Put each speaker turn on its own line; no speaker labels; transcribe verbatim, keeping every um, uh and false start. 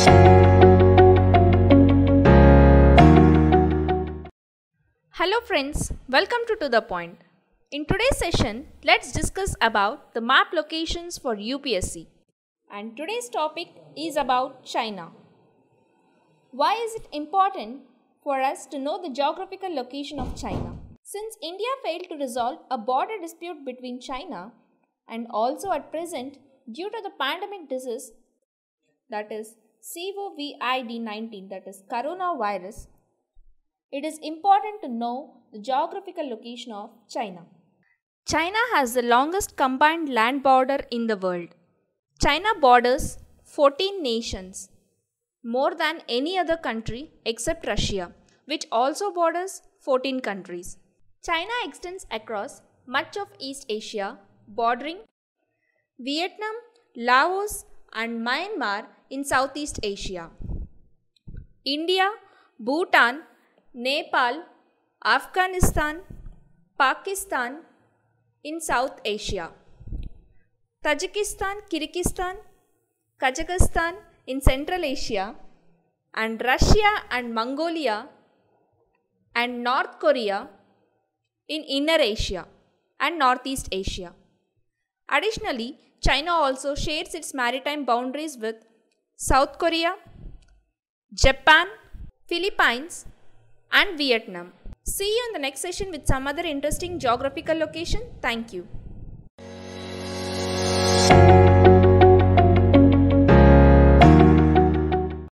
Hello friends, welcome to To The Point. In today's session, let's discuss about the map locations for U P S C. And today's topic is about China. Why is it important for us to know the geographical location of China? Since India failed to resolve a border dispute between China and also at present due to the pandemic disease, that is COVID nineteen, that is coronavirus, it is important to know the geographical location of China. China has the longest combined land border in the world. China borders fourteen nations, more than any other country except Russia, which also borders fourteen countries. China extends across much of East Asia, bordering Vietnam, Laos, and Myanmar in Southeast Asia, India, Bhutan, Nepal, Afghanistan, Pakistan in South Asia, Tajikistan, Kyrgyzstan, Kazakhstan in Central Asia, and Russia and Mongolia and North Korea in Inner Asia and Northeast Asia. Additionally, China also shares its maritime boundaries with South Korea, Japan, Philippines, and Vietnam. See you in the next session with some other interesting geographical location. Thank you.